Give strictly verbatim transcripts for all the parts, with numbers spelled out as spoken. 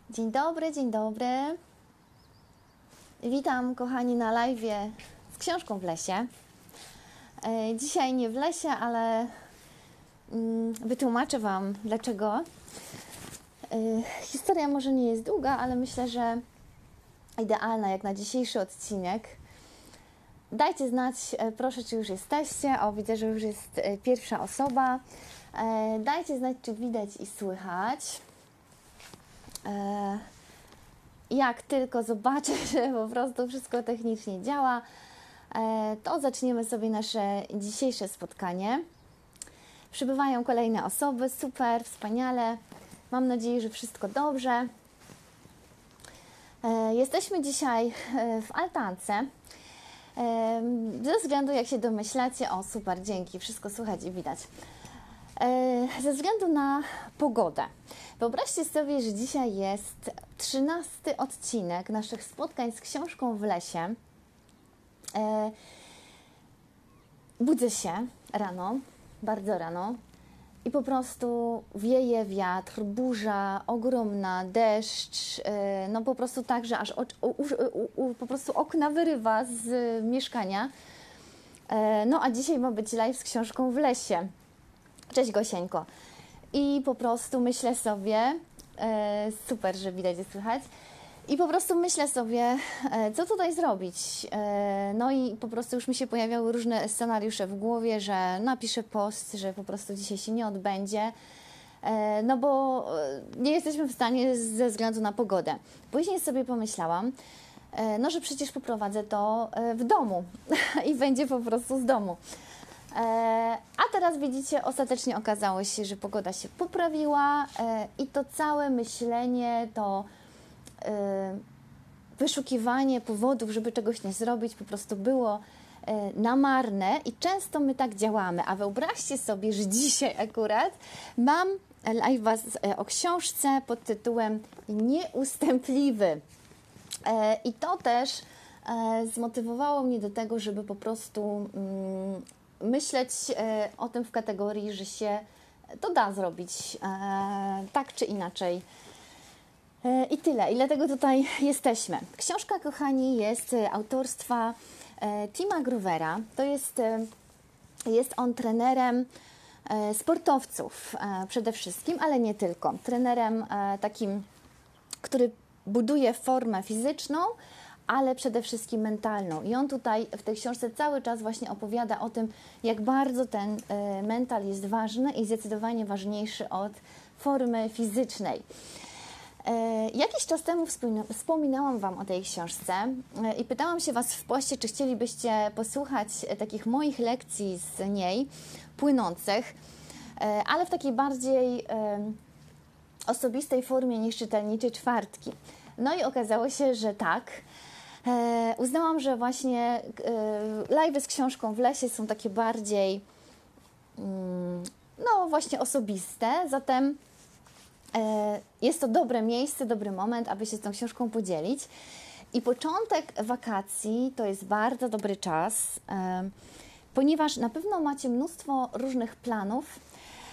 Dzień dobry, dzień dobry. Witam kochani na live'ie z książką w lesie. Dzisiaj nie w lesie, ale wytłumaczę Wam dlaczego. Historia może nie jest długa, ale myślę, że idealna jak na dzisiejszy odcinek. Dajcie znać, proszę, czy już jesteście. O, widzę, że już jest pierwsza osoba. Dajcie znać, czy widać i słychać. Jak tylko zobaczę, że po prostu wszystko technicznie działa, to zaczniemy sobie nasze dzisiejsze spotkanie. Przybywają kolejne osoby, super, wspaniale. Mam nadzieję, że wszystko dobrze. Jesteśmy dzisiaj w altance. Ze względu, jak się domyślacie, o super, dzięki, wszystko słychać i widać. Ze względu na pogodę. Wyobraźcie sobie, że dzisiaj jest trzynasty odcinek naszych spotkań z książką w lesie. Budzę się rano, bardzo rano i po prostu wieje wiatr, burza ogromna, deszcz, no po prostu tak, że aż o, u, u, u, po prostu okna wyrywa z mieszkania. No a dzisiaj ma być live z książką w lesie. Cześć Gosieńko. I po prostu myślę sobie, e, super, że widać i słychać, i po prostu myślę sobie, e, co tutaj zrobić. E, no i po prostu już mi się pojawiały różne scenariusze w głowie, że napiszę post, że po prostu dzisiaj się nie odbędzie, e, no bo nie jesteśmy w stanie ze względu na pogodę. Później sobie pomyślałam, e, no że przecież poprowadzę to w domu i będzie po prostu z domu. A teraz widzicie, ostatecznie okazało się, że pogoda się poprawiła i to całe myślenie, to wyszukiwanie powodów, żeby czegoś nie zrobić, po prostu było na marne i często my tak działamy. A wyobraźcie sobie, że dzisiaj akurat mam live'a o książce pod tytułem Nieustępliwy. I to też zmotywowało mnie do tego, żeby po prostu myśleć o tym w kategorii, że się to da zrobić tak czy inaczej. I tyle. I dlatego tutaj jesteśmy. Książka, kochani, jest autorstwa Tima Groovera. To jest, jest on trenerem sportowców przede wszystkim, ale nie tylko. Trenerem takim, który buduje formę fizyczną, ale przede wszystkim mentalną. I on tutaj w tej książce cały czas właśnie opowiada o tym, jak bardzo ten y, mental jest ważny i zdecydowanie ważniejszy od formy fizycznej. Y, jakiś czas temu wspominałam Wam o tej książce y, i pytałam się Was w poście, czy chcielibyście posłuchać y, takich moich lekcji z niej, płynących, y, ale w takiej bardziej y, osobistej formie niż czytelniczej czwartki. No i okazało się, że tak. E, uznałam, że właśnie e, live'y z książką w lesie są takie bardziej mm, no właśnie osobiste, zatem e, jest to dobre miejsce, dobry moment, aby się z tą książką podzielić. I początek wakacji to jest bardzo dobry czas, e, ponieważ na pewno macie mnóstwo różnych planów.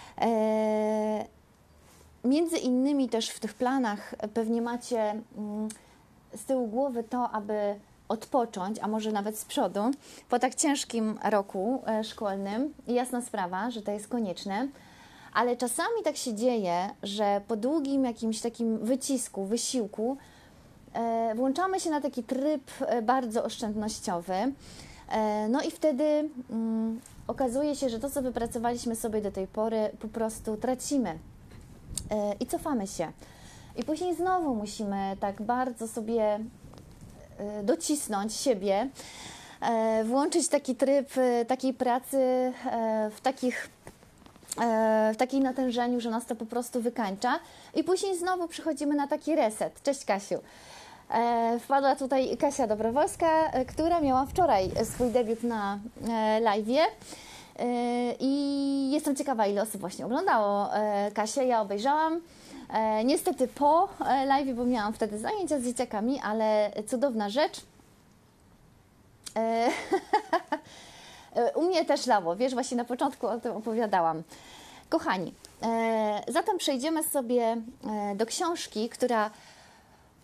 E, między innymi też w tych planach pewnie macie mm, z tyłu głowy to, aby odpocząć, a może nawet z przodu, po tak ciężkim roku szkolnym. Jasna sprawa, że to jest konieczne, ale czasami tak się dzieje, że po długim jakimś takim wycisku, wysiłku e, włączamy się na taki tryb bardzo oszczędnościowy, e, no i wtedy mm, okazuje się, że to, co wypracowaliśmy sobie do tej pory, po prostu tracimy e, i cofamy się. I później znowu musimy tak bardzo sobie docisnąć siebie, włączyć taki tryb takiej pracy w, takich, w takim natężeniu, że nas to po prostu wykańcza. I później znowu przychodzimy na taki reset. Cześć Kasiu. Wpadła tutaj Kasia Dobrowolska, która miała wczoraj swój debiut na live'ie. I jestem ciekawa, ile osób właśnie oglądało Kasię. Ja obejrzałam. E, niestety po live, bo miałam wtedy zajęcia z dzieciakami, ale cudowna rzecz. E, u mnie też lało, wiesz, właśnie na początku o tym opowiadałam. Kochani, e, zatem przejdziemy sobie do książki, która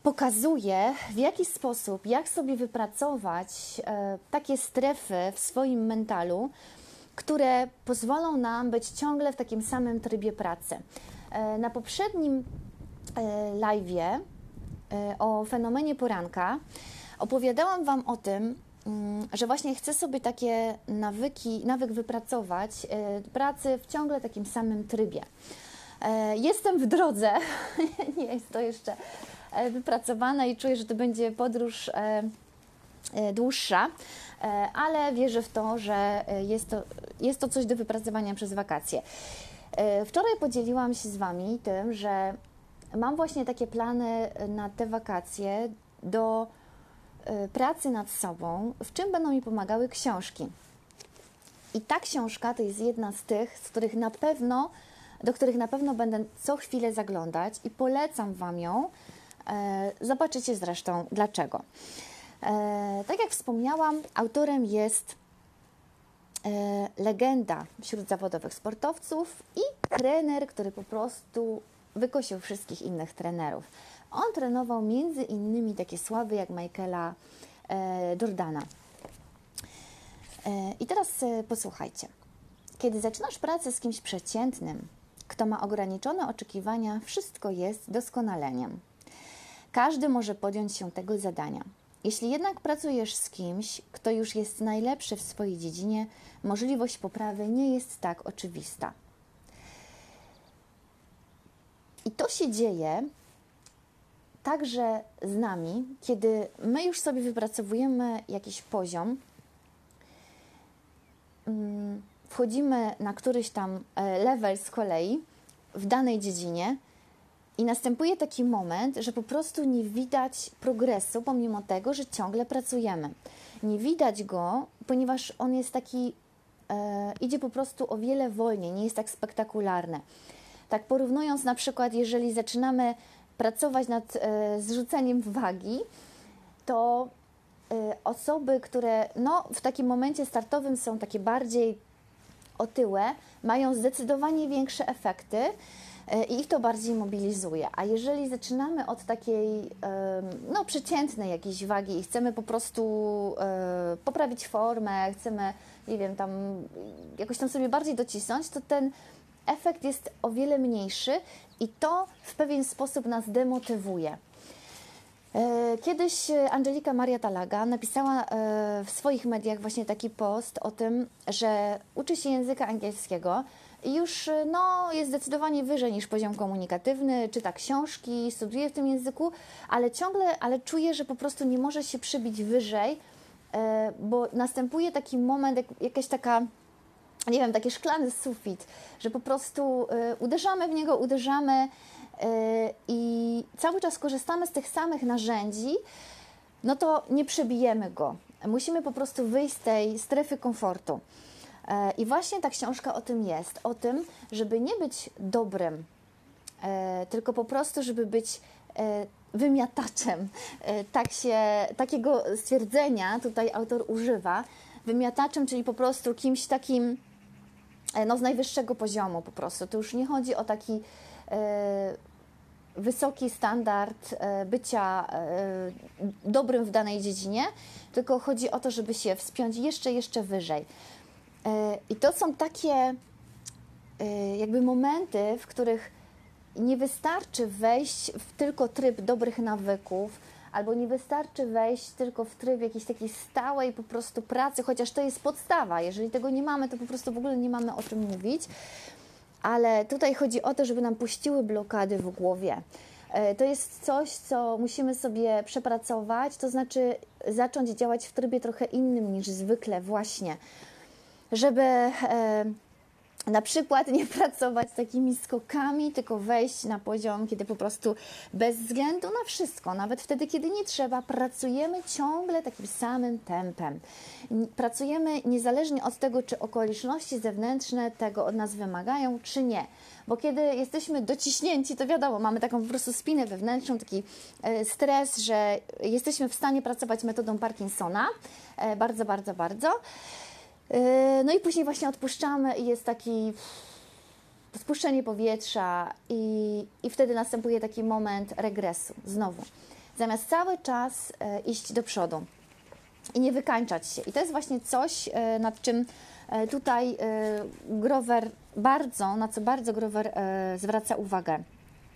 pokazuje, w jaki sposób, jak sobie wypracować e, takie strefy w swoim mentalu, które pozwolą nam być ciągle w takim samym trybie pracy. E, na poprzednim e, live'ie e, o fenomenie poranka opowiadałam Wam o tym, mm, że właśnie chcę sobie takie nawyki, nawyk wypracować e, pracy w ciągle takim samym trybie. E, jestem w drodze, nie jest to jeszcze wypracowana i czuję, że to będzie podróż e, e, dłuższa, e, ale wierzę w to, że jest to, jest to coś do wypracowania przez wakacje. E, wczoraj podzieliłam się z Wami tym, że mam właśnie takie plany na te wakacje do e, pracy nad sobą, w czym będą mi pomagały książki. I ta książka to jest jedna z tych, z których na pewno, do których na pewno będę co chwilę zaglądać i polecam Wam ją. Zobaczycie zresztą dlaczego. Tak jak wspomniałam, autorem jest legenda wśród zawodowych sportowców i trener, który po prostu wykosił wszystkich innych trenerów. On trenował między innymi takie sławy jak Michaela Jordana. I teraz posłuchajcie. Kiedy zaczynasz pracę z kimś przeciętnym, kto ma ograniczone oczekiwania, wszystko jest doskonaleniem. Każdy może podjąć się tego zadania. Jeśli jednak pracujesz z kimś, kto już jest najlepszy w swojej dziedzinie, możliwość poprawy nie jest tak oczywista. I to się dzieje także z nami, kiedy my już sobie wypracowujemy jakiś poziom, wchodzimy na któryś tam level z kolei w danej dziedzinie, i następuje taki moment, że po prostu nie widać progresu, pomimo tego, że ciągle pracujemy. Nie widać go, ponieważ on jest taki, e, idzie po prostu o wiele wolniej, nie jest tak spektakularny. Tak porównując na przykład, jeżeli zaczynamy pracować nad e, zrzuceniem wagi, to e, osoby, które no, w takim momencie startowym są takie bardziej otyłe, mają zdecydowanie większe efekty, i ich to bardziej mobilizuje. A jeżeli zaczynamy od takiej no, przeciętnej jakiejś wagi i chcemy po prostu e, poprawić formę, chcemy, nie wiem, tam jakoś tam sobie bardziej docisnąć, to ten efekt jest o wiele mniejszy i to w pewien sposób nas demotywuje. E, kiedyś Angelika Maria Talaga napisała e, w swoich mediach właśnie taki post o tym, że uczy się języka angielskiego i już no, jest zdecydowanie wyżej niż poziom komunikatywny, czyta książki, studiuje w tym języku, ale ciągle, ale czuje, że po prostu nie może się przybić wyżej, bo następuje taki moment, jak, jakaś taka, nie wiem, taki szklany sufit, że po prostu uderzamy w niego, uderzamy i cały czas korzystamy z tych samych narzędzi, no to nie przebijemy go. Musimy po prostu wyjść z tej strefy komfortu. I właśnie ta książka o tym jest, o tym, żeby nie być dobrym, tylko po prostu, żeby być wymiataczem. Tak się, takiego stwierdzenia tutaj autor używa, wymiataczem, czyli po prostu kimś takim no, z najwyższego poziomu po prostu. To już nie chodzi o taki wysoki standard bycia dobrym w danej dziedzinie, tylko chodzi o to, żeby się wspiąć jeszcze, jeszcze wyżej. I to są takie jakby momenty, w których nie wystarczy wejść w tylko tryb dobrych nawyków, albo nie wystarczy wejść tylko w tryb jakiejś takiej stałej po prostu pracy, chociaż to jest podstawa. Jeżeli tego nie mamy, to po prostu w ogóle nie mamy o czym mówić. Ale tutaj chodzi o to, żeby nam puściły blokady w głowie. To jest coś, co musimy sobie przepracować, to znaczy zacząć działać w trybie trochę innym niż zwykle właśnie, żeby e, na przykład nie pracować takimi skokami, tylko wejść na poziom, kiedy po prostu bez względu na wszystko, nawet wtedy, kiedy nie trzeba, pracujemy ciągle takim samym tempem. Pracujemy niezależnie od tego, czy okoliczności zewnętrzne tego od nas wymagają, czy nie. Bo kiedy jesteśmy dociśnięci, to wiadomo, mamy taką po prostu spinę wewnętrzną, taki stres, że jesteśmy w stanie pracować metodą Parkinsona. Bardzo, bardzo, bardzo. No i później właśnie odpuszczamy i jest taki spuszczenie powietrza i, i wtedy następuje taki moment regresu znowu. zamiast cały czas e, iść do przodu i nie wykańczać się. I to jest właśnie coś, e, nad czym e, tutaj e, Grover bardzo, na co bardzo Grover e, zwraca uwagę.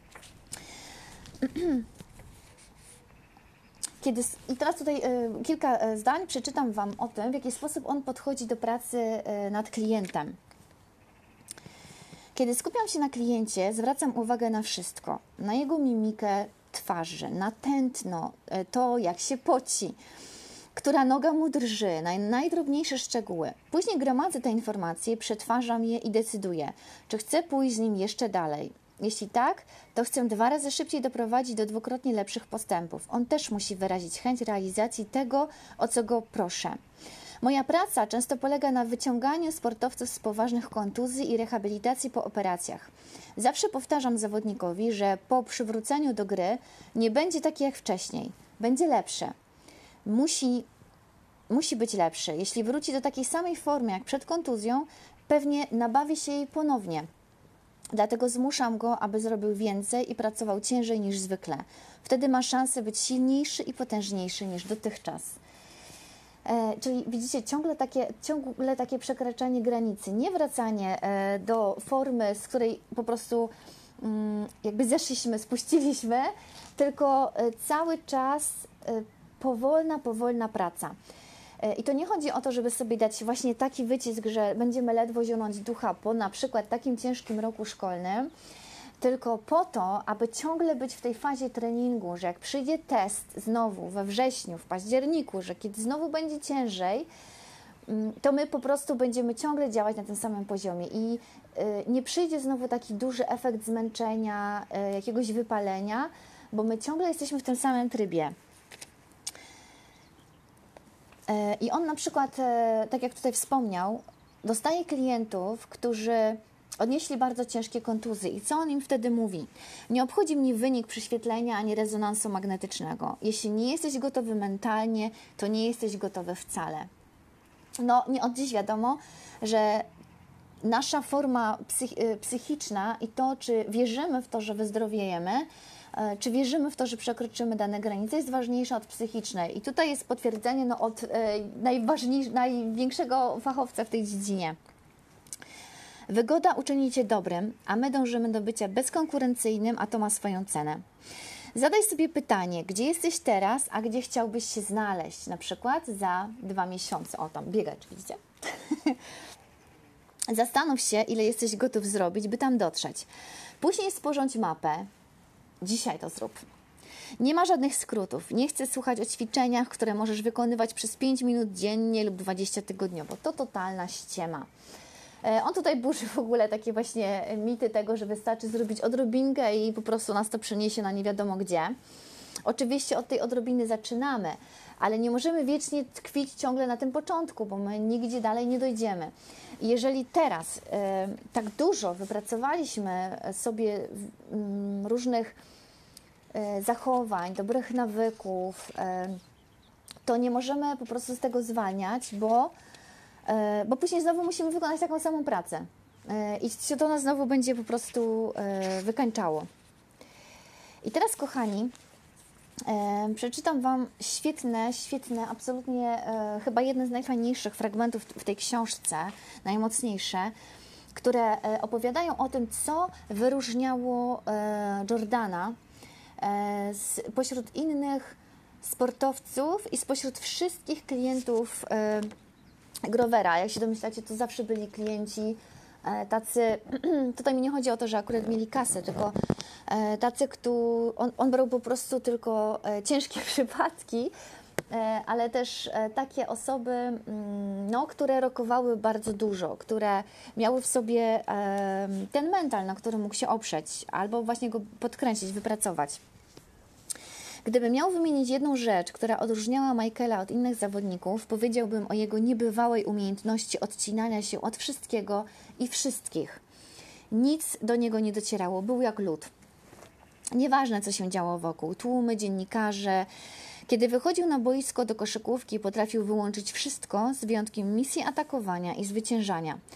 Kiedy, I teraz tutaj y, kilka y, zdań przeczytam Wam o tym, w jaki sposób on podchodzi do pracy y, nad klientem. Kiedy skupiam się na kliencie, zwracam uwagę na wszystko. Na jego mimikę twarzy, na tętno, y, to jak się poci, która noga mu drży, na najdrobniejsze szczegóły. Później gromadzę te informacje, przetwarzam je i decyduję, czy chcę pójść z nim jeszcze dalej. Jeśli tak, to chcę dwa razy szybciej doprowadzić do dwukrotnie lepszych postępów. On też musi wyrazić chęć realizacji tego, o co go proszę. Moja praca często polega na wyciąganiu sportowców z poważnych kontuzji i rehabilitacji po operacjach. Zawsze powtarzam zawodnikowi, że po przywróceniu do gry nie będzie taki jak wcześniej. Będzie lepszy. Musi, musi być lepszy. Jeśli wróci do takiej samej formy jak przed kontuzją, pewnie nabawi się jej ponownie. Dlatego zmuszam go, aby zrobił więcej i pracował ciężej niż zwykle. Wtedy ma szansę być silniejszy i potężniejszy niż dotychczas. E, czyli widzicie, ciągle takie, ciągle takie przekraczanie granicy, nie wracanie e, do formy, z której po prostu mm, jakby zeszliśmy, spuściliśmy, tylko e, cały czas e, powolna, powolna praca. I to nie chodzi o to, żeby sobie dać właśnie taki wycisk, że będziemy ledwo zionąć ducha po na przykład takim ciężkim roku szkolnym, tylko po to, aby ciągle być w tej fazie treningu, że jak przyjdzie test znowu we wrześniu, w październiku, że kiedy znowu będzie ciężej, to my po prostu będziemy ciągle działać na tym samym poziomie i nie przyjdzie znowu taki duży efekt zmęczenia, jakiegoś wypalenia, bo my ciągle jesteśmy w tym samym trybie. I on na przykład, tak jak tutaj wspomniał, dostaje klientów, którzy odnieśli bardzo ciężkie kontuzje. I co on im wtedy mówi? Nie obchodzi mnie wynik przyświetlenia ani rezonansu magnetycznego. Jeśli nie jesteś gotowy mentalnie, to nie jesteś gotowy wcale. No, nie od dziś wiadomo, że nasza forma psych psychiczna i to, czy wierzymy w to, że wyzdrowiejemy, czy wierzymy w to, że przekroczymy dane granice, jest ważniejsza od psychicznej. I tutaj jest potwierdzenie no, od e, najważniejszego, największego fachowca w tej dziedzinie. Wygoda uczyni Cię dobrym, a my dążymy do bycia bezkonkurencyjnym, a to ma swoją cenę. Zadaj sobie pytanie, gdzie jesteś teraz, a gdzie chciałbyś się znaleźć, na przykład za dwa miesiące. O, tam biegacz, widzicie? Zastanów się, ile jesteś gotów zrobić, by tam dotrzeć. Później sporządź mapę. Dzisiaj to zrób. Nie ma żadnych skrótów. Nie chcę słuchać o ćwiczeniach, które możesz wykonywać przez pięć minut dziennie lub dwadzieścia tygodniowo. To totalna ściema. On tutaj burzy w ogóle takie właśnie mity tego, że wystarczy zrobić odrobinkę i po prostu nas to przeniesie na nie wiadomo gdzie. Oczywiście od tej odrobiny zaczynamy, ale nie możemy wiecznie tkwić ciągle na tym początku, bo my nigdzie dalej nie dojdziemy. I jeżeli teraz y, tak dużo wypracowaliśmy sobie y, różnych y, zachowań, dobrych nawyków, y, to nie możemy po prostu z tego zwalniać, bo, y, bo później znowu musimy wykonać taką samą pracę. Y, I się to nas znowu będzie po prostu y, wykańczało. I teraz, kochani, E, przeczytam Wam świetne, świetne, absolutnie e, chyba jeden z najfajniejszych fragmentów w tej książce, najmocniejsze, które e, opowiadają o tym, co wyróżniało e, Jordana e, spośród innych sportowców i spośród wszystkich klientów e, Grovera. Jak się domyślacie, to zawsze byli klienci e, tacy, tutaj mi nie chodzi o to, że akurat mieli kasę, tylko tacy, którzy, on, on brał po prostu tylko e, ciężkie przypadki, e, ale też e, takie osoby, mm, no, które rokowały bardzo dużo, które miały w sobie e, ten mental, na który mógł się oprzeć, albo właśnie go podkręcić, wypracować. Gdybym miał wymienić jedną rzecz, która odróżniała Michaela od innych zawodników, powiedziałbym o jego niebywałej umiejętności odcinania się od wszystkiego i wszystkich. Nic do niego nie docierało, był jak lód. Nieważne, co się działo wokół, tłumy, dziennikarze. Kiedy wychodził na boisko do koszykówki, potrafił wyłączyć wszystko z wyjątkiem misji atakowania i zwyciężania.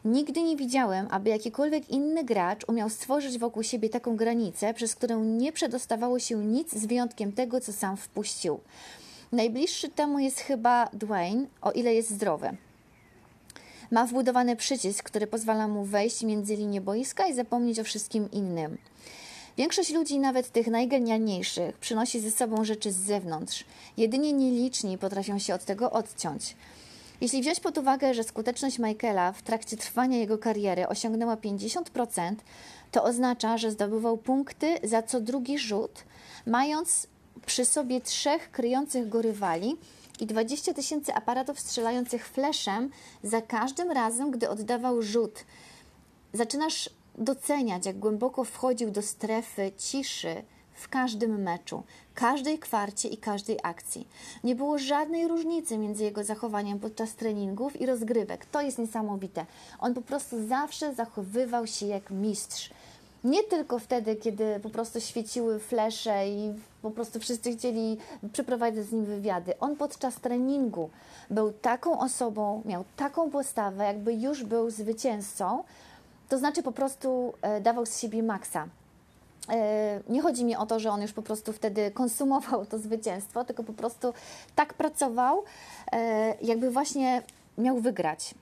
Nigdy nie widziałem, aby jakikolwiek inny gracz umiał stworzyć wokół siebie taką granicę, przez którą nie przedostawało się nic z wyjątkiem tego, co sam wpuścił. Najbliższy temu jest chyba Dwayne, o ile jest zdrowy. Ma wbudowany przycisk, który pozwala mu wejść między linię boiska i zapomnieć o wszystkim innym. Większość ludzi, nawet tych najgenialniejszych, przynosi ze sobą rzeczy z zewnątrz. Jedynie nieliczni potrafią się od tego odciąć. Jeśli wziąć pod uwagę, że skuteczność Michaela w trakcie trwania jego kariery osiągnęła pięćdziesiąt procent, to oznacza, że zdobywał punkty za co drugi rzut, mając przy sobie trzech kryjących go rywali i dwadzieścia tysięcy aparatów strzelających fleszem za każdym razem, gdy oddawał rzut. Zaczynasz doceniać, jak głęboko wchodził do strefy ciszy w każdym meczu, każdej kwarcie i każdej akcji. Nie było żadnej różnicy między jego zachowaniem podczas treningów i rozgrywek. To jest niesamowite. On po prostu zawsze zachowywał się jak mistrz. Nie tylko wtedy, kiedy po prostu świeciły flesze i po prostu wszyscy chcieli przeprowadzać z nim wywiady. On podczas treningu był taką osobą, miał taką postawę, jakby już był zwycięzcą. To znaczy po prostu e, dawał z siebie maksa. E, nie chodzi mi o to, że on już po prostu wtedy konsumował to zwycięstwo, tylko po prostu tak pracował, e, jakby właśnie miał wygrać.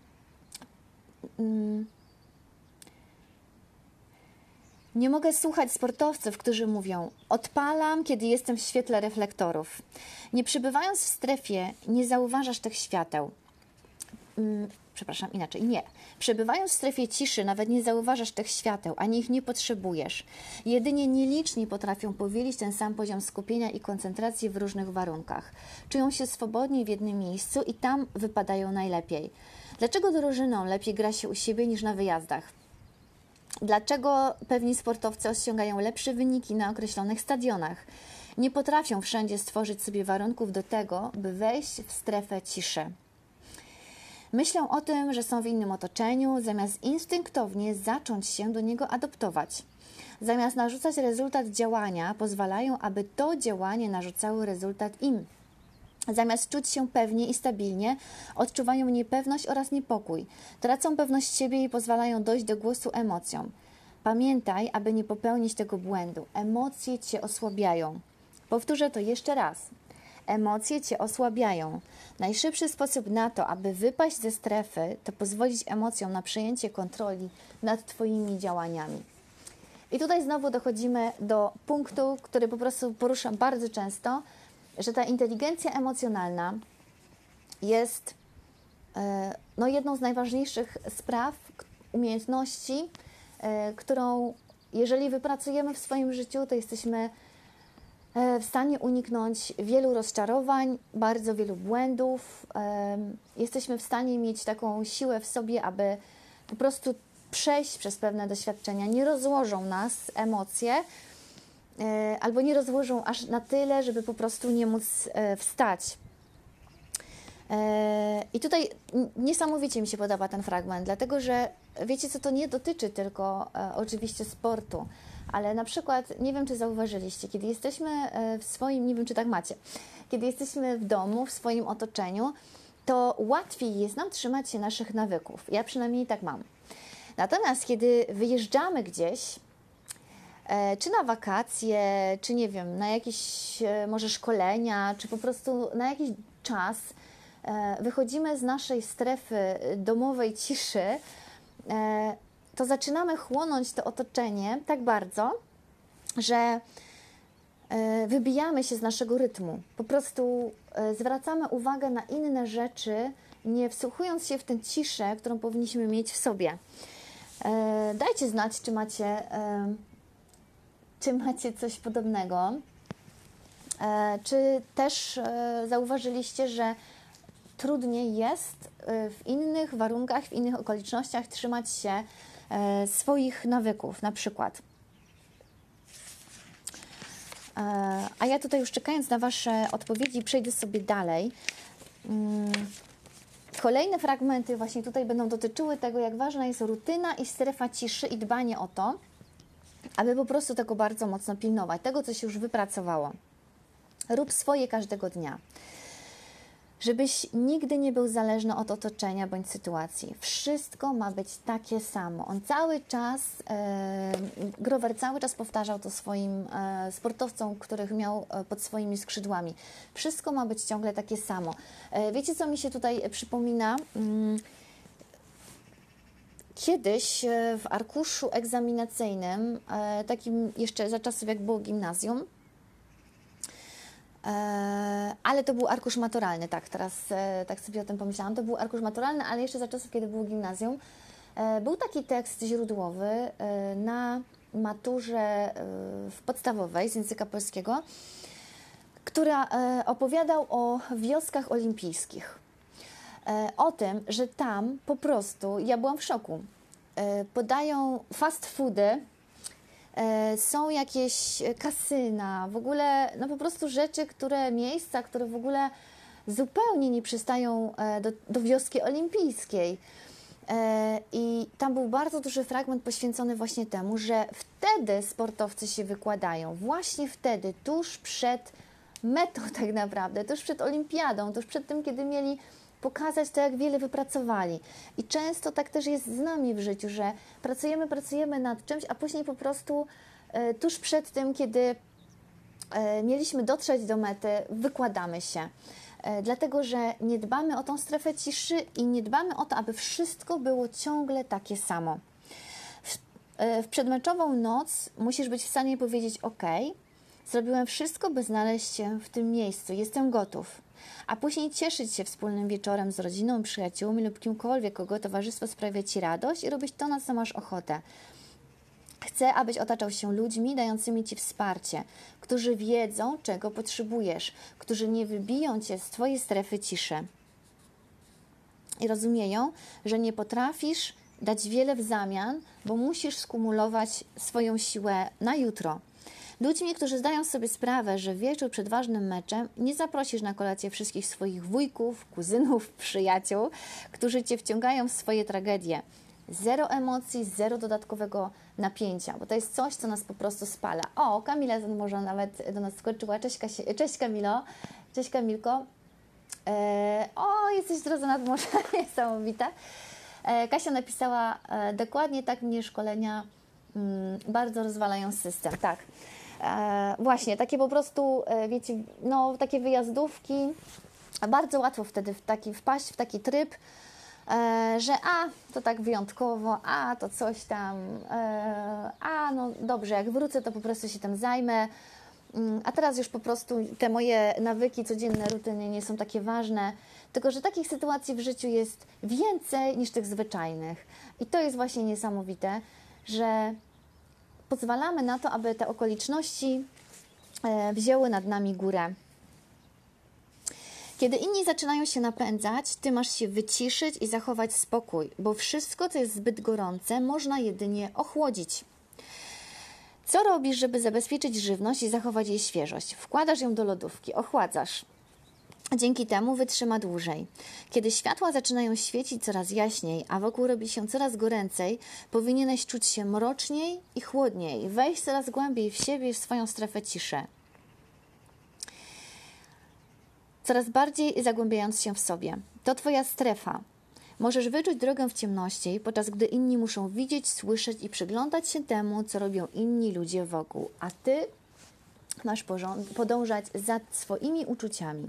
Mm. Nie mogę słuchać sportowców, którzy mówią: odpalam, kiedy jestem w świetle reflektorów. Nie przebywając w strefie, nie zauważasz tych świateł. Hmm, przepraszam, inaczej, nie. Przebywając w strefie ciszy, nawet nie zauważasz tych świateł, ani ich nie potrzebujesz. Jedynie nieliczni potrafią powielić ten sam poziom skupienia i koncentracji w różnych warunkach. Czują się swobodnie w jednym miejscu i tam wypadają najlepiej. Dlaczego drużynom lepiej gra się u siebie niż na wyjazdach? Dlaczego pewni sportowcy osiągają lepsze wyniki na określonych stadionach? Nie potrafią wszędzie stworzyć sobie warunków do tego, by wejść w strefę ciszy. Myślą o tym, że są w innym otoczeniu, zamiast instynktownie zacząć się do niego adoptować. Zamiast narzucać rezultat działania, pozwalają, aby to działanie narzucało rezultat im. Zamiast czuć się pewnie i stabilnie, odczuwają niepewność oraz niepokój. Tracą pewność siebie i pozwalają dojść do głosu emocjom. Pamiętaj, aby nie popełnić tego błędu. Emocje Cię osłabiają. Powtórzę to jeszcze raz. Emocje Cię osłabiają. Najszybszy sposób na to, aby wypaść ze strefy, to pozwolić emocjom na przejęcie kontroli nad Twoimi działaniami. I tutaj znowu dochodzimy do punktu, który po prostu poruszam bardzo często, że ta inteligencja emocjonalna jest no, jedną z najważniejszych spraw, umiejętności, którą jeżeli wypracujemy w swoim życiu, to jesteśmy w stanie uniknąć wielu rozczarowań, bardzo wielu błędów. Jesteśmy w stanie mieć taką siłę w sobie, aby po prostu przejść przez pewne doświadczenia. Nie rozłożą nas emocje, albo nie rozłożą aż na tyle, żeby po prostu nie móc wstać. I tutaj niesamowicie mi się podoba ten fragment, dlatego że wiecie co, to nie dotyczy tylko oczywiście sportu, ale na przykład, nie wiem czy zauważyliście, kiedy jesteśmy w swoim, nie wiem czy tak macie, kiedy jesteśmy w domu, w swoim otoczeniu, to łatwiej jest nam trzymać się naszych nawyków. Ja przynajmniej tak mam. Natomiast kiedy wyjeżdżamy gdzieś, czy na wakacje, czy nie wiem, na jakieś może szkolenia, czy po prostu na jakiś czas wychodzimy z naszej strefy domowej ciszy, to zaczynamy chłonąć to otoczenie tak bardzo, że wybijamy się z naszego rytmu. Po prostu zwracamy uwagę na inne rzeczy, nie wsłuchując się w tę ciszę, którą powinniśmy mieć w sobie. Dajcie znać, czy macie... Czy macie coś podobnego? Czy też zauważyliście, że trudniej jest w innych warunkach, w innych okolicznościach trzymać się swoich nawyków, na przykład? A ja tutaj już czekając na Wasze odpowiedzi, przejdę sobie dalej. Kolejne fragmenty właśnie tutaj będą dotyczyły tego, jak ważna jest rutyna i strefa ciszy i dbanie o to, aby po prostu tego bardzo mocno pilnować, tego, co się już wypracowało. Rób swoje każdego dnia. żebyś nigdy nie był zależny od otoczenia bądź sytuacji. Wszystko ma być takie samo. On cały czas, e, Grover cały czas powtarzał to swoim e, sportowcom, których miał e, pod swoimi skrzydłami. Wszystko ma być ciągle takie samo. E, wiecie, co mi się tutaj przypomina? Mm, Kiedyś e, w arkuszu egzaminacyjnym, e, takim jeszcze za czasów, jak było gimnazjum, E, ale to był arkusz maturalny, tak, teraz e, tak sobie o tym pomyślałam. To był arkusz maturalny, ale jeszcze za czasów, kiedy było gimnazjum. E, był taki tekst źródłowy e, na maturze e, w podstawowej z języka polskiego, która e, opowiadał o wioskach olimpijskich. E, o tym, że tam po prostu, ja byłam w szoku, e, podają fast foody, są jakieś kasyna, w ogóle no po prostu rzeczy, które, miejsca, które w ogóle zupełnie nie przystają do, do wioski olimpijskiej. I tam był bardzo duży fragment poświęcony właśnie temu, że wtedy sportowcy się wykładają, właśnie wtedy, tuż przed metą tak naprawdę, tuż przed olimpiadą, tuż przed tym, kiedy mieli pokazać to, jak wiele wypracowali. I często tak też jest z nami w życiu, że pracujemy, pracujemy nad czymś, a później po prostu e, tuż przed tym, kiedy e, mieliśmy dotrzeć do mety, wykładamy się. E, dlatego, że nie dbamy o tą strefę ciszy i nie dbamy o to, aby wszystko było ciągle takie samo. W, e, w przedmeczową noc musisz być w stanie powiedzieć: OK, zrobiłem wszystko, by znaleźć się w tym miejscu, jestem gotów. A później cieszyć się wspólnym wieczorem z rodziną, przyjaciółmi lub kimkolwiek, kogo towarzystwo sprawia Ci radość i robić to, na co masz ochotę. Chcę, abyś otaczał się ludźmi dającymi Ci wsparcie, którzy wiedzą, czego potrzebujesz, którzy nie wybiją Cię z Twojej strefy ciszy i rozumieją, że nie potrafisz dać wiele w zamian, bo musisz skumulować swoją siłę na jutro. Ludźmi, którzy zdają sobie sprawę, że wieczór przed ważnym meczem nie zaprosisz na kolację wszystkich swoich wujków, kuzynów, przyjaciół, którzy Cię wciągają w swoje tragedie. Zero emocji, zero dodatkowego napięcia, bo to jest coś, co nas po prostu spala. O, Kamila może nawet do nas skoczyła. Cześć, Kasie, cześć Kamilo, cześć Kamilko. E, o, jesteś drodze nad morze, niesamowite. E, Kasia napisała, e, dokładnie tak mnie szkolenia mm, bardzo rozwalają system. Tak. E, właśnie, takie po prostu, e, wiecie, no takie wyjazdówki, bardzo łatwo wtedy w taki, wpaść w taki tryb, e, że a, to tak wyjątkowo, a, to coś tam, e, a, no dobrze, jak wrócę, to po prostu się tym zajmę, mm, a teraz już po prostu te moje nawyki, codzienne rutyny nie są takie ważne, tylko że takich sytuacji w życiu jest więcej niż tych zwyczajnych. I to jest właśnie niesamowite, że pozwalamy na to, aby te okoliczności wzięły nad nami górę. Kiedy inni zaczynają się napędzać, Ty masz się wyciszyć i zachować spokój, bo wszystko, co jest zbyt gorące, można jedynie ochłodzić. Co robisz, żeby zabezpieczyć żywność i zachować jej świeżość? Wkładasz ją do lodówki, ochładzasz. Dzięki temu wytrzyma dłużej. Kiedy światła zaczynają świecić coraz jaśniej, a wokół robi się coraz goręcej, powinieneś czuć się mroczniej i chłodniej, wejść coraz głębiej w siebie i w swoją strefę ciszy. Coraz bardziej zagłębiając się w sobie. To Twoja strefa. Możesz wyczuć drogę w ciemności, podczas gdy inni muszą widzieć, słyszeć i przyglądać się temu, co robią inni ludzie wokół, a Ty masz podążać za swoimi uczuciami.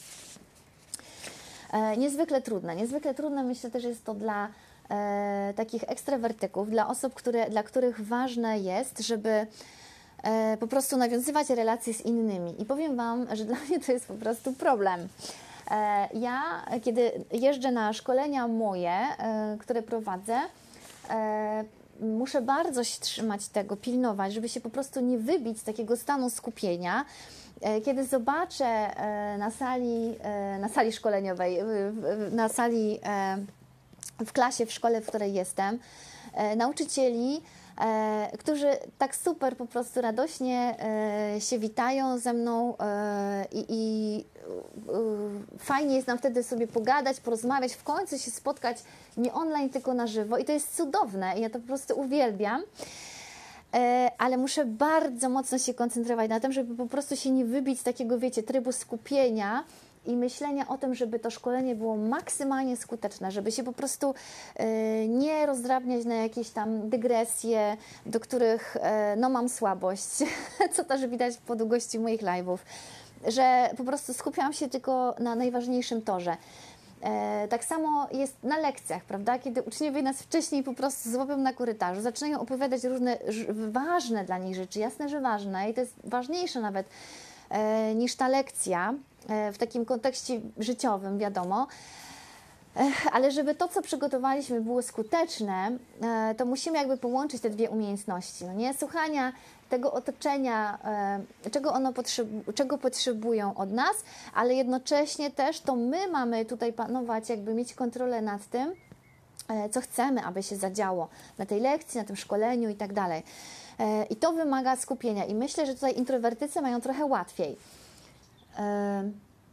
E, niezwykle trudne. Niezwykle trudne, myślę, też jest to dla e, takich ekstrawertyków, dla osób, które, dla których ważne jest, żeby e, po prostu nawiązywać relacje z innymi. I powiem Wam, że dla mnie to jest po prostu problem. E, ja, kiedy jeżdżę na szkolenia moje, e, które prowadzę, e, muszę bardzo się trzymać tego, pilnować, żeby się po prostu nie wybić z takiego stanu skupienia. Kiedy zobaczę na sali, na sali szkoleniowej, na sali w klasie, w szkole, w której jestem, nauczycieli, którzy tak super po prostu radośnie się witają ze mną i, i fajnie jest nam wtedy sobie pogadać, porozmawiać, w końcu się spotkać nie online, tylko na żywo i to jest cudowne i ja to po prostu uwielbiam. Ale muszę bardzo mocno się koncentrować na tym, żeby po prostu się nie wybić z takiego, wiecie, trybu skupienia i myślenia o tym, żeby to szkolenie było maksymalnie skuteczne, żeby się po prostu y, nie rozdrabniać na jakieś tam dygresje, do których y, no mam słabość, co też widać po długości moich live'ów, że po prostu skupiałam się tylko na najważniejszym torze. E, tak samo jest na lekcjach, prawda? Kiedy uczniowie nas wcześniej po prostu złapią na korytarzu, zaczynają opowiadać różne ważne dla nich rzeczy, jasne, że ważne i to jest ważniejsze nawet e, niż ta lekcja e, w takim kontekście życiowym, wiadomo. E, ale żeby to, co przygotowaliśmy, było skuteczne, e, to musimy jakby połączyć te dwie umiejętności, no nie? Słuchania tego otoczenia, e, czego ono potrzebu czego potrzebują od nas, ale jednocześnie też to my mamy tutaj panować, jakby mieć kontrolę nad tym, e, co chcemy, aby się zadziało na tej lekcji, na tym szkoleniu i tak dalej. E, I to wymaga skupienia i myślę, że tutaj introwertycy mają trochę łatwiej. E,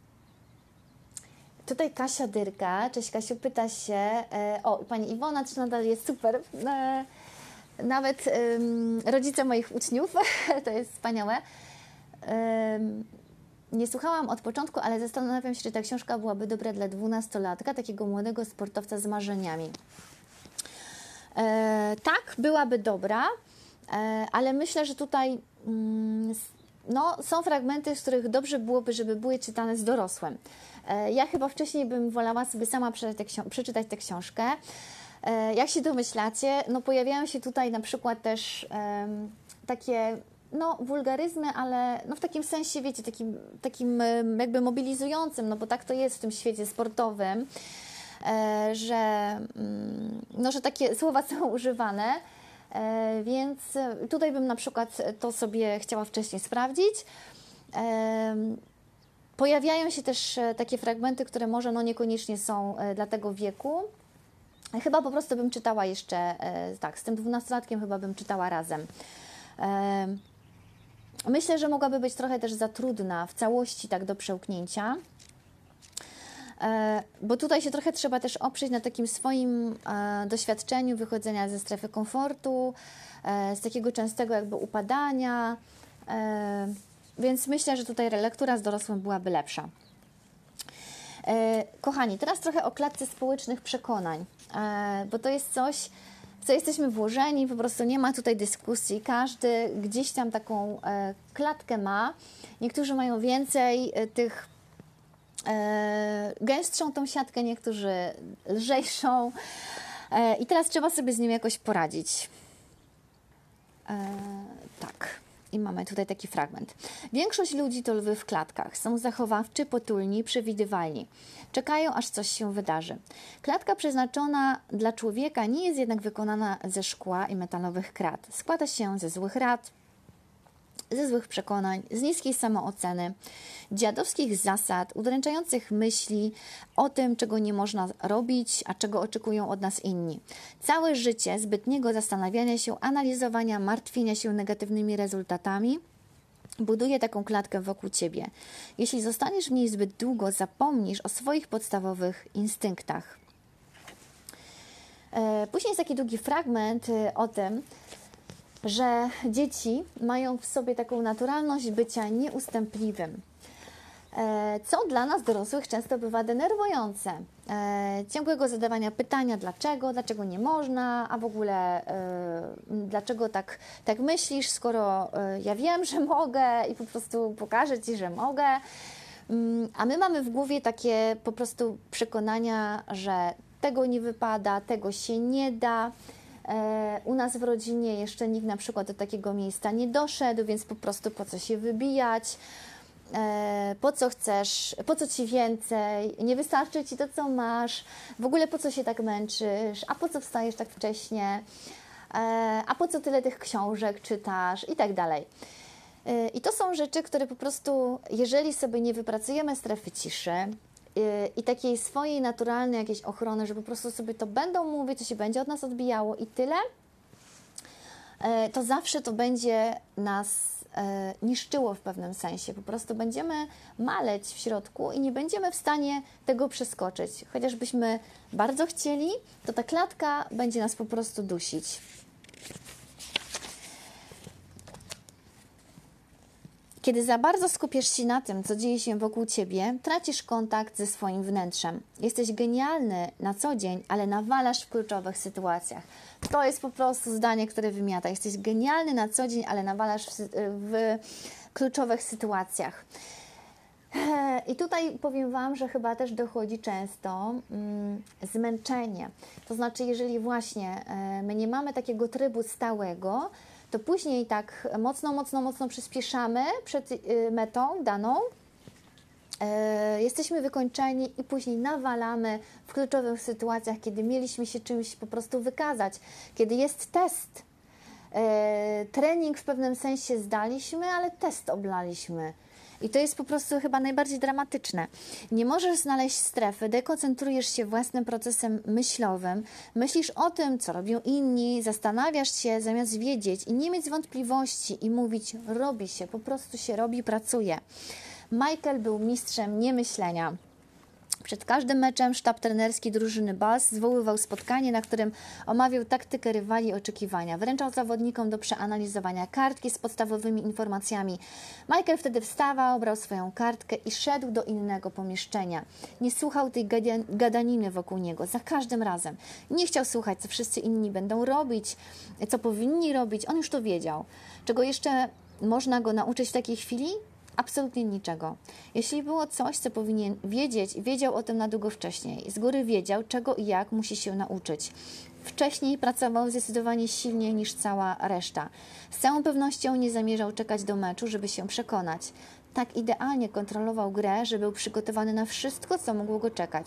Tutaj Kasia Dyrka, cześć Kasiu, pyta się, e, o pani Iwona, czy nadal jest super, e, nawet um, rodzice moich uczniów, to jest wspaniałe. Um, nie słuchałam od początku, ale zastanawiam się, czy ta książka byłaby dobra dla dwunastolatka, takiego młodego sportowca z marzeniami. E, tak, byłaby dobra, e, ale myślę, że tutaj mm, no, są fragmenty, z których dobrze byłoby, żeby były czytane z dorosłym. E, ja chyba wcześniej bym wolała sobie sama przeczytać tę, przeczytać tę książkę. Jak się domyślacie, no pojawiają się tutaj na przykład też um, takie no, wulgaryzmy, ale no w takim sensie, wiecie, takim, takim jakby mobilizującym, no bo tak to jest w tym świecie sportowym, e, że, mm, no, że takie słowa są używane, e, więc tutaj bym na przykład to sobie chciała wcześniej sprawdzić. E, pojawiają się też takie fragmenty, które może no niekoniecznie są dla tego wieku. Chyba po prostu bym czytała jeszcze, e, tak, z tym dwunastolatkiem chyba bym czytała razem. E, myślę, że mogłaby być trochę też za trudna w całości tak do przełknięcia, e, bo tutaj się trochę trzeba też oprzeć na takim swoim e, doświadczeniu wychodzenia ze strefy komfortu, e, z takiego częstego jakby upadania, e, więc myślę, że tutaj lektura z dorosłym byłaby lepsza. Kochani, teraz trochę o klatce społecznych przekonań, bo to jest coś, w co jesteśmy włożeni, po prostu nie ma tutaj dyskusji, każdy gdzieś tam taką klatkę ma, niektórzy mają więcej tych, gęstszą tą siatkę, niektórzy lżejszą i teraz trzeba sobie z nim jakoś poradzić. Tak. I mamy tutaj taki fragment. Większość ludzi to lwy w klatkach. Są zachowawczy, potulni, przewidywalni. Czekają, aż coś się wydarzy. Klatka przeznaczona dla człowieka nie jest jednak wykonana ze szkła i metalowych krat. Składa się ze złych rad, ze złych przekonań, z niskiej samooceny, dziadowskich zasad, udręczających myśli o tym, czego nie można robić, a czego oczekują od nas inni. Całe życie zbytniego zastanawiania się, analizowania, martwienia się negatywnymi rezultatami buduje taką klatkę wokół Ciebie. Jeśli zostaniesz w niej zbyt długo, zapomnisz o swoich podstawowych instynktach. Później jest taki długi fragment o tym, że dzieci mają w sobie taką naturalność bycia nieustępliwym, co dla nas dorosłych często bywa denerwujące. Ciągłego zadawania pytania dlaczego, dlaczego nie można, a w ogóle dlaczego tak, tak myślisz, skoro ja wiem, że mogę i po prostu pokażę Ci, że mogę. A my mamy w głowie takie po prostu przekonania, że tego nie wypada, tego się nie da. U nas w rodzinie jeszcze nikt na przykład do takiego miejsca nie doszedł, więc po prostu po co się wybijać, po co chcesz, po co Ci więcej, nie wystarczy Ci to, co masz, w ogóle po co się tak męczysz, a po co wstajesz tak wcześnie, a po co tyle tych książek czytasz i tak dalej. I to są rzeczy, które po prostu, jeżeli sobie nie wypracujemy strefy ciszy, i takiej swojej naturalnej jakiejś ochrony, że po prostu sobie to będą mówić, to się będzie od nas odbijało i tyle, to zawsze to będzie nas niszczyło w pewnym sensie. Po prostu będziemy maleć w środku i nie będziemy w stanie tego przeskoczyć. Chociażbyśmy bardzo chcieli, to ta klatka będzie nas po prostu dusić. Kiedy za bardzo skupiasz się na tym, co dzieje się wokół Ciebie, tracisz kontakt ze swoim wnętrzem. Jesteś genialny na co dzień, ale nawalasz w kluczowych sytuacjach. To jest po prostu zdanie, które wymiata. Jesteś genialny na co dzień, ale nawalasz w, w kluczowych sytuacjach. I tutaj powiem Wam, że chyba też dochodzi często mm, zmęczenie. To znaczy, jeżeli właśnie e, my nie mamy takiego trybu stałego, to później tak mocno, mocno, mocno przyspieszamy przed y, metą daną, e, jesteśmy wykończeni i później nawalamy w kluczowych sytuacjach, kiedy mieliśmy się czymś po prostu wykazać, kiedy jest test. E, trening w pewnym sensie zdaliśmy, ale test oblaliśmy. I to jest po prostu chyba najbardziej dramatyczne. Nie możesz znaleźć strefy, dekoncentrujesz się własnym procesem myślowym, myślisz o tym, co robią inni, zastanawiasz się zamiast wiedzieć i nie mieć wątpliwości i mówić, robi się, po prostu się robi, pracuje. Michael był mistrzem niemyślenia. Przed każdym meczem sztab trenerski drużyny Bulls zwoływał spotkanie, na którym omawiał taktykę rywali i oczekiwania. Wręczał zawodnikom do przeanalizowania kartki z podstawowymi informacjami. Michael wtedy wstawał, brał swoją kartkę i szedł do innego pomieszczenia. Nie słuchał tej gadaniny wokół niego, za każdym razem. Nie chciał słuchać, co wszyscy inni będą robić, co powinni robić. On już to wiedział. Czego jeszcze można go nauczyć w takiej chwili? Absolutnie niczego. Jeśli było coś, co powinien wiedzieć, wiedział o tym na długo wcześniej. Z góry wiedział, czego i jak musi się nauczyć. Wcześniej pracował zdecydowanie silniej niż cała reszta. Z całą pewnością nie zamierzał czekać do meczu, żeby się przekonać. Tak idealnie kontrolował grę, że był przygotowany na wszystko, co mogło go czekać.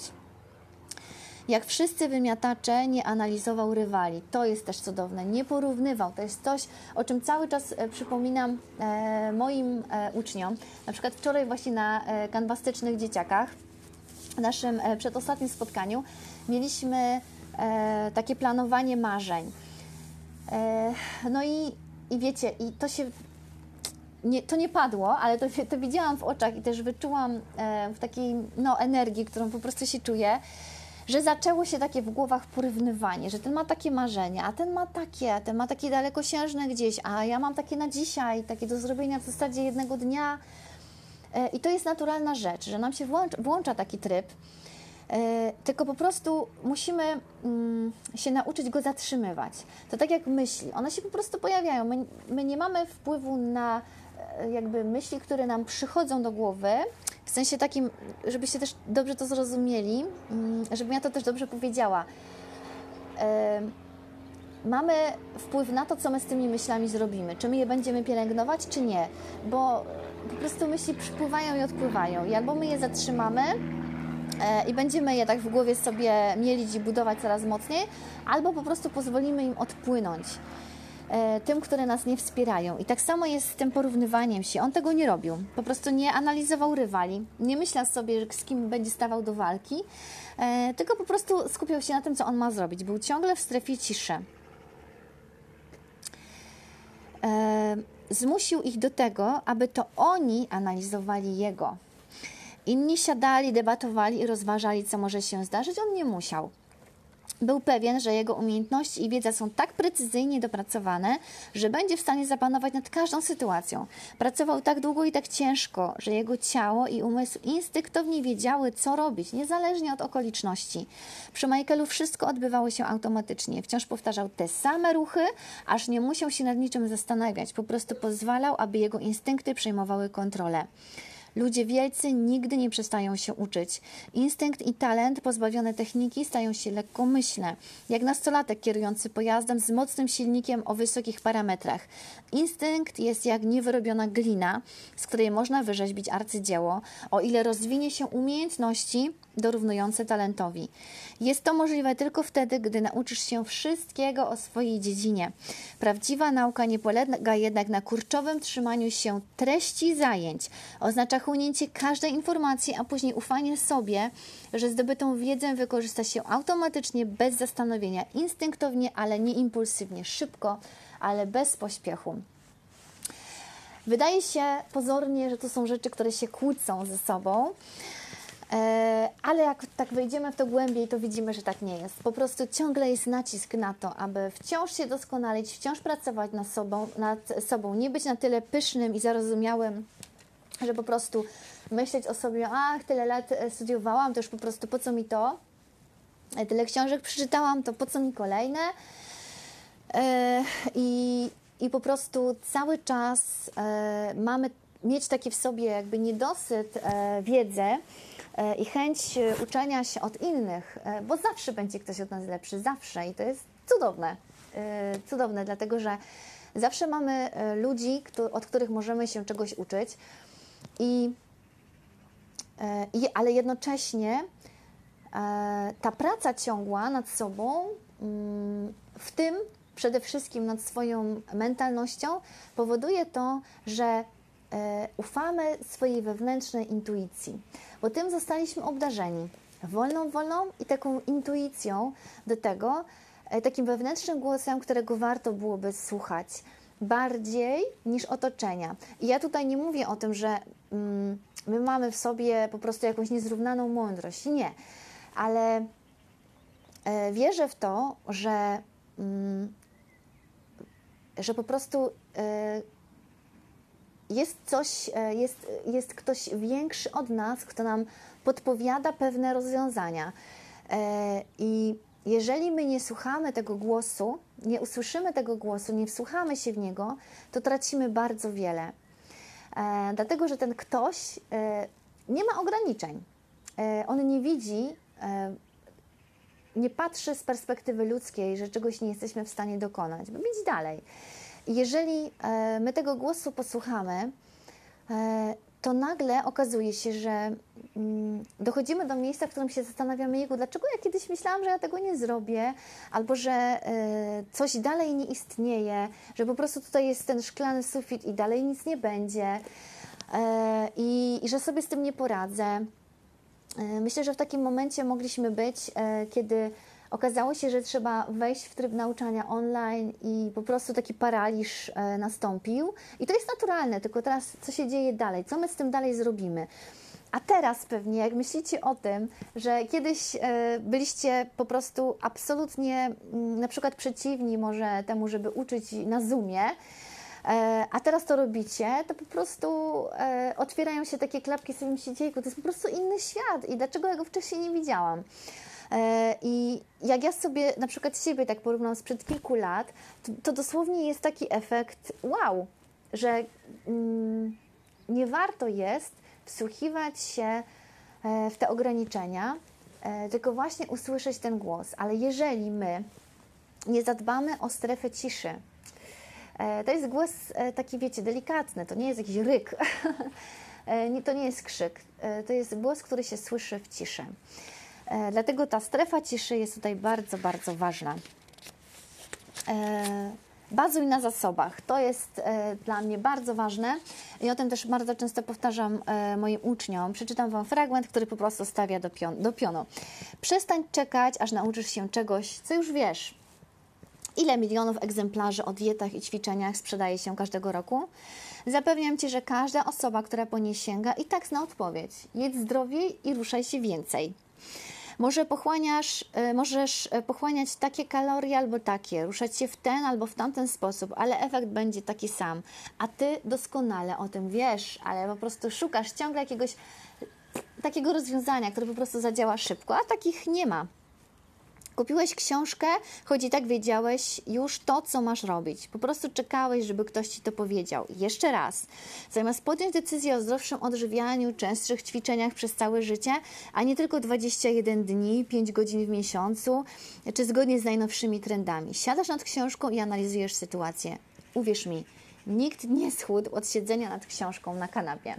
Jak wszyscy wymiatacze, nie analizował rywali. To jest też cudowne. Nie porównywał. To jest coś, o czym cały czas e, przypominam e, moim e, uczniom. Na przykład wczoraj właśnie na e, kanwastycznych dzieciakach, w naszym e, przedostatnim spotkaniu, mieliśmy e, takie planowanie marzeń. E, no i, i wiecie, i to się... Nie, to nie padło, ale to, to widziałam w oczach i też wyczułam e, w takiej no, energii, którą po prostu się czuję, że zaczęło się takie w głowach porównywanie, że ten ma takie marzenia, a ten ma takie, a ten ma takie dalekosiężne gdzieś, a ja mam takie na dzisiaj, takie do zrobienia w zasadzie jednego dnia. I to jest naturalna rzecz, że nam się włącza, włącza taki tryb, tylko po prostu musimy się nauczyć go zatrzymywać. To tak jak myśli, one się po prostu pojawiają. My, my nie mamy wpływu na jakby myśli, które nam przychodzą do głowy, w sensie takim, żebyście też dobrze to zrozumieli, żebym ja to też dobrze powiedziała. Mamy wpływ na to, co my z tymi myślami zrobimy. Czy my je będziemy pielęgnować, czy nie. Bo po prostu myśli przypływają i odpływają. I albo my je zatrzymamy i będziemy je tak w głowie sobie mielić i budować coraz mocniej, albo po prostu pozwolimy im odpłynąć. Tym, które nas nie wspierają. I tak samo jest z tym porównywaniem się. On tego nie robił. Po prostu nie analizował rywali, nie myślał sobie, z kim będzie stawał do walki, e, tylko po prostu skupiał się na tym, co on ma zrobić. Był ciągle w strefie ciszy. E, zmusił ich do tego, aby to oni analizowali jego. Inni siadali, debatowali i rozważali, co może się zdarzyć. On nie musiał. Był pewien, że jego umiejętności i wiedza są tak precyzyjnie dopracowane, że będzie w stanie zapanować nad każdą sytuacją. Pracował tak długo i tak ciężko, że jego ciało i umysł instynktownie wiedziały, co robić, niezależnie od okoliczności. Przy Michaelu wszystko odbywało się automatycznie. Wciąż powtarzał te same ruchy, aż nie musiał się nad niczym zastanawiać. Po prostu pozwalał, aby jego instynkty przejmowały kontrolę. Ludzie wielcy nigdy nie przestają się uczyć. Instynkt i talent pozbawione techniki stają się lekkomyślne, jak nastolatek kierujący pojazdem z mocnym silnikiem o wysokich parametrach. Instynkt jest jak niewyrobiona glina, z której można wyrzeźbić arcydzieło, o ile rozwinie się umiejętności dorównujące talentowi. Jest to możliwe tylko wtedy, gdy nauczysz się wszystkiego o swojej dziedzinie. Prawdziwa nauka nie polega jednak na kurczowym trzymaniu się treści zajęć. Oznacza chłonięcie każdej informacji, a później ufanie sobie, że zdobytą wiedzę wykorzysta się automatycznie, bez zastanowienia, instynktownie, ale nie impulsywnie, szybko, ale bez pośpiechu. Wydaje się pozornie, że to są rzeczy, które się kłócą ze sobą, E, ale jak tak wejdziemy w to głębiej, to widzimy, że tak nie jest. Po prostu ciągle jest nacisk na to, aby wciąż się doskonalić, wciąż pracować nad sobą, nad sobą, nie być na tyle pysznym i zarozumiałym, że po prostu myśleć o sobie, ach, tyle lat studiowałam, to już po prostu po co mi to? Tyle książek przeczytałam, to po co mi kolejne? E, i, I po prostu cały czas e, mamy mieć taki w sobie jakby niedosyt e, wiedzy e, i chęć uczenia się od innych, e, bo zawsze będzie ktoś od nas lepszy, zawsze i to jest cudowne, e, cudowne, dlatego że zawsze mamy e, ludzi, kto, od których możemy się czegoś uczyć, i, e, i, ale jednocześnie e, ta praca ciągła nad sobą, mm, w tym przede wszystkim nad swoją mentalnością, powoduje to, że e, ufamy swojej wewnętrznej intuicji, bo tym zostaliśmy obdarzeni. Wolną wolą i taką intuicją do tego, e, takim wewnętrznym głosem, którego warto byłoby słuchać bardziej niż otoczenia. I ja tutaj nie mówię o tym, że mm, my mamy w sobie po prostu jakąś niezrównaną mądrość. Nie, ale e, wierzę w to, że mm, że po prostu e, jest coś, e, jest, jest ktoś większy od nas, kto nam podpowiada pewne rozwiązania. E, I jeżeli my nie słuchamy tego głosu, nie usłyszymy tego głosu, nie wsłuchamy się w niego, to tracimy bardzo wiele. E, dlatego, że ten ktoś e, nie ma ograniczeń. E, on nie widzi, e, nie patrzy z perspektywy ludzkiej, że czegoś nie jesteśmy w stanie dokonać, bo idź dalej. I jeżeli e, my tego głosu posłuchamy, e, to nagle okazuje się, że mm, dochodzimy do miejsca, w którym się zastanawiamy, jego, dlaczego ja kiedyś myślałam, że ja tego nie zrobię, albo że e, coś dalej nie istnieje, że po prostu tutaj jest ten szklany sufit i dalej nic nie będzie, e, i, i że sobie z tym nie poradzę. E, myślę, że w takim momencie mogliśmy być, e, kiedy okazało się, że trzeba wejść w tryb nauczania online i po prostu taki paraliż e, nastąpił. I to jest naturalne, tylko teraz co się dzieje dalej? Co my z tym dalej zrobimy? A teraz pewnie, jak myślicie o tym, że kiedyś e, byliście po prostu absolutnie m, na przykład przeciwni może temu, żeby uczyć na Zoomie, e, a teraz to robicie, to po prostu e, otwierają się takie klapki, sobie myślicie, to jest po prostu inny świat i dlaczego ja go wcześniej nie widziałam? I jak ja sobie na przykład siebie tak porównam sprzed kilku lat, to, to dosłownie jest taki efekt wow, że mm, nie warto jest wsłuchiwać się w te ograniczenia, tylko właśnie usłyszeć ten głos. Ale jeżeli my nie zadbamy o strefę ciszy, to jest głos taki, wiecie, delikatny, to nie jest jakiś ryk, to nie jest krzyk, to jest głos, który się słyszy w ciszy. Dlatego ta strefa ciszy jest tutaj bardzo, bardzo ważna. Bazuj na zasobach. To jest dla mnie bardzo ważne i o tym też bardzo często powtarzam moim uczniom. Przeczytam Wam fragment, który po prostu stawia do, pion do pionu. Przestań czekać, aż nauczysz się czegoś, co już wiesz. Ile milionów egzemplarzy o dietach i ćwiczeniach sprzedaje się każdego roku? Zapewniam Cię, że każda osoba, która po nie sięga, i tak zna odpowiedź. Jedz zdrowiej i ruszaj się więcej. Może pochłaniasz, możesz pochłaniać takie kalorie albo takie, ruszać się w ten albo w tamten sposób, ale efekt będzie taki sam. A Ty doskonale o tym wiesz, ale po prostu szukasz ciągle jakiegoś takiego rozwiązania, które po prostu zadziała szybko, a takich nie ma. Kupiłeś książkę, choć i tak wiedziałeś już to, co masz robić. Po prostu czekałeś, żeby ktoś Ci to powiedział. I jeszcze raz, zamiast podjąć decyzję o zdrowszym odżywianiu, częstszych ćwiczeniach przez całe życie, a nie tylko dwadzieścia jeden dni, pięć godzin w miesiącu, czy zgodnie z najnowszymi trendami. Siadasz nad książką i analizujesz sytuację. Uwierz mi, nikt nie schudł od siedzenia nad książką na kanapie.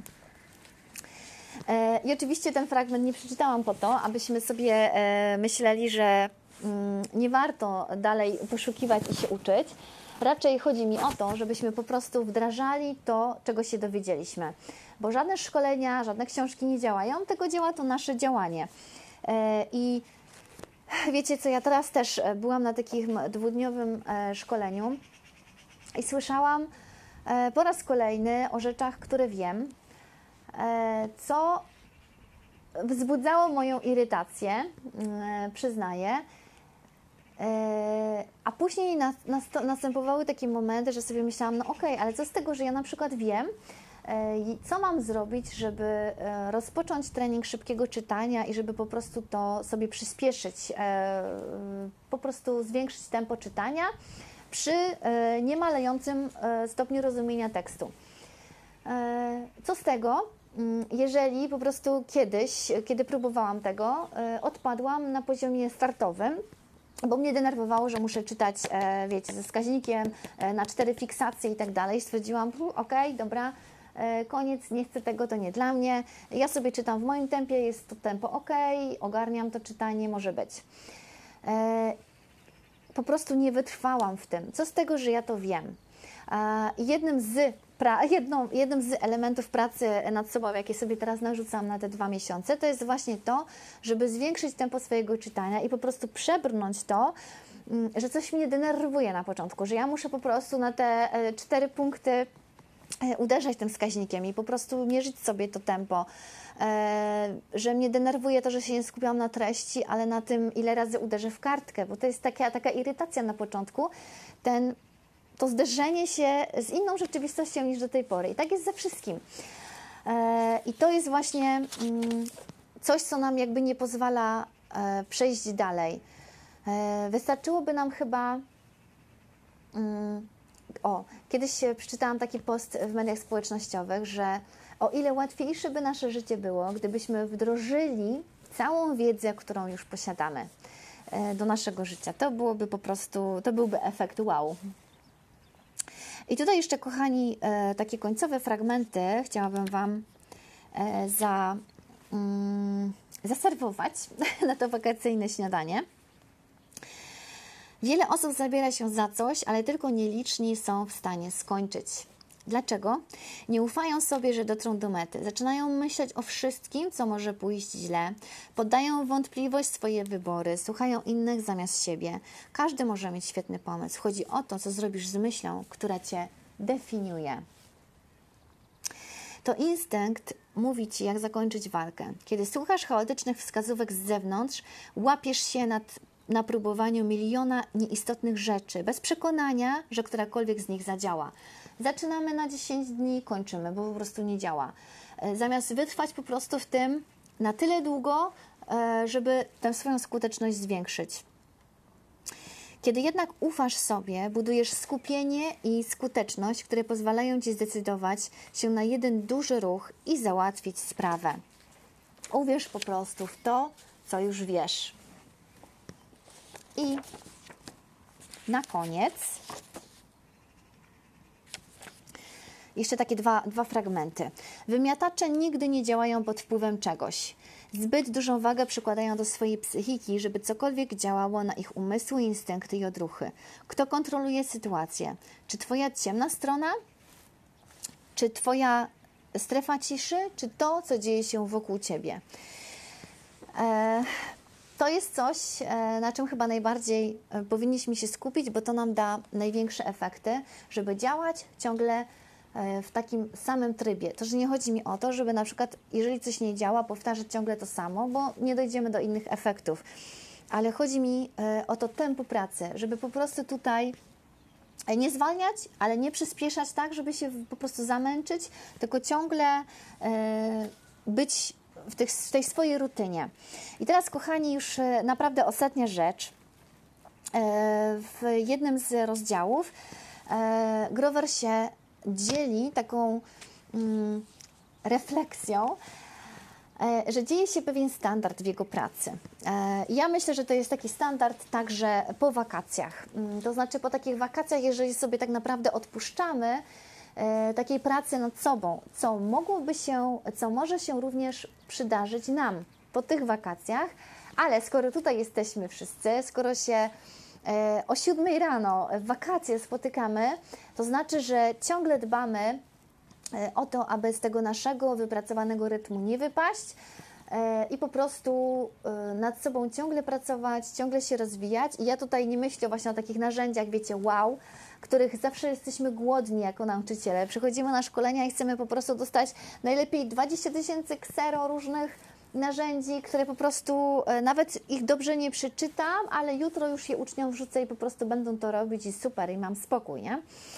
I oczywiście ten fragment nie przeczytałam po to, abyśmy sobie myśleli, że nie warto dalej poszukiwać i się uczyć. Raczej chodzi mi o to, żebyśmy po prostu wdrażali to, czego się dowiedzieliśmy. Bo żadne szkolenia, żadne książki nie działają, tylko działa to nasze działanie. I wiecie co, ja teraz też byłam na takim dwudniowym szkoleniu i słyszałam po raz kolejny o rzeczach, które wiem, co wzbudzało moją irytację, yy, przyznaję. A później następowały takie momenty, że sobie myślałam, no okej, ale co z tego, że ja na przykład wiem, co mam zrobić, żeby rozpocząć trening szybkiego czytania i żeby po prostu to sobie przyspieszyć, po prostu zwiększyć tempo czytania przy niemalejącym stopniu rozumienia tekstu. Co z tego, jeżeli po prostu kiedyś, kiedy próbowałam tego, odpadłam na poziomie startowym, bo mnie denerwowało, że muszę czytać, e, wiecie, ze wskaźnikiem e, na cztery fiksacje i tak dalej. Stwierdziłam, okej, okay, dobra, e, koniec, nie chcę tego, to nie dla mnie. Ja sobie czytam w moim tempie, jest to tempo ok, ogarniam to czytanie, może być. E, po prostu nie wytrwałam w tym. Co z tego, że ja to wiem? E, jednym z Pra, jedną, jednym z elementów pracy nad sobą, jakie sobie teraz narzucam na te dwa miesiące, to jest właśnie to, żeby zwiększyć tempo swojego czytania i po prostu przebrnąć to, że coś mnie denerwuje na początku, że ja muszę po prostu na te cztery punkty uderzać tym wskaźnikiem i po prostu mierzyć sobie to tempo, że mnie denerwuje to, że się nie skupiam na treści, ale na tym, ile razy uderzę w kartkę, bo to jest taka, taka irytacja na początku, ten to zderzenie się z inną rzeczywistością niż do tej pory. I tak jest ze wszystkim. E, I to jest właśnie mm, coś, co nam jakby nie pozwala e, przejść dalej. E, wystarczyłoby nam chyba... Mm, o, kiedyś przeczytałam taki post w mediach społecznościowych, że o ile łatwiejsze by nasze życie było, gdybyśmy wdrożyli całą wiedzę, którą już posiadamy e, do naszego życia. To byłoby po prostu, to byłby efekt wow. I tutaj jeszcze, kochani, e, takie końcowe fragmenty chciałabym Wam e, za, mm, zaserwować na to wakacyjne śniadanie. Wiele osób zabiera się za coś, ale tylko nieliczni są w stanie skończyć. Dlaczego? Nie ufają sobie, że dotrą do mety. Zaczynają myśleć o wszystkim, co może pójść źle. Poddają w wątpliwość swoje wybory. Słuchają innych zamiast siebie. Każdy może mieć świetny pomysł. Chodzi o to, co zrobisz z myślą, która Cię definiuje. To instynkt mówi Ci, jak zakończyć walkę. Kiedy słuchasz chaotycznych wskazówek z zewnątrz, łapiesz się nad, na próbowaniu miliona nieistotnych rzeczy, bez przekonania, że którakolwiek z nich zadziała. Zaczynamy na dziesięć dni, kończymy, bo po prostu nie działa. Zamiast wytrwać po prostu w tym na tyle długo, żeby tę swoją skuteczność zwiększyć. Kiedy jednak ufasz sobie, budujesz skupienie i skuteczność, które pozwalają Ci zdecydować się na jeden duży ruch i załatwić sprawę. Uwierz po prostu w to, co już wiesz. I na koniec jeszcze takie dwa, dwa fragmenty. Wymiatacze nigdy nie działają pod wpływem czegoś. Zbyt dużą wagę przykładają do swojej psychiki, żeby cokolwiek działało na ich umysły, instynkty i odruchy. Kto kontroluje sytuację? Czy Twoja ciemna strona? Czy Twoja strefa ciszy? Czy to, co dzieje się wokół Ciebie? E, to jest coś, e, na czym chyba najbardziej e, powinniśmy się skupić, bo to nam da największe efekty, żeby działać ciągle w takim samym trybie. To, że nie chodzi mi o to, żeby na przykład, jeżeli coś nie działa, powtarzać ciągle to samo, bo nie dojdziemy do innych efektów. Ale chodzi mi o to tempo pracy, żeby po prostu tutaj nie zwalniać, ale nie przyspieszać tak, żeby się po prostu zamęczyć, tylko ciągle być w, tych, w tej swojej rutynie. I teraz, kochani, już naprawdę ostatnia rzecz. W jednym z rozdziałów Grover się dzieli taką mm, refleksją, e, że dzieje się pewien standard w jego pracy. E, ja myślę, że to jest taki standard także po wakacjach. Mm, to znaczy po takich wakacjach, jeżeli sobie tak naprawdę odpuszczamy e, takiej pracy nad sobą, co mogłoby się, co może się również przydarzyć nam po tych wakacjach, ale skoro tutaj jesteśmy wszyscy, skoro się o siódmej rano w wakacje spotykamy, to znaczy, że ciągle dbamy o to, aby z tego naszego wypracowanego rytmu nie wypaść i po prostu nad sobą ciągle pracować, ciągle się rozwijać. I ja tutaj nie myślę właśnie o takich narzędziach, wiecie, wow, których zawsze jesteśmy głodni jako nauczyciele. Przychodzimy na szkolenia i chcemy po prostu dostać najlepiej dwadzieścia tysięcy ksero różnych narzędzi, które po prostu e, nawet ich dobrze nie przeczytam, ale jutro już je uczniom wrzucę i po prostu będą to robić i super, i mam spokój, nie?